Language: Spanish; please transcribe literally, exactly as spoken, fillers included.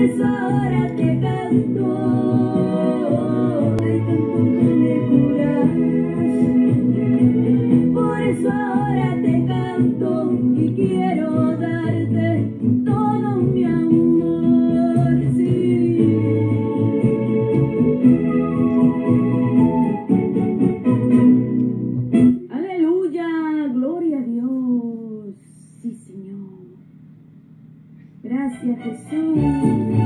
eso ahora te canto, te canto con el corazón. Por eso ahora te canto y quiero darte todo mi amor, sí. Aleluya, gloria a Dios. Sí, Señor. Gracias, Jesús.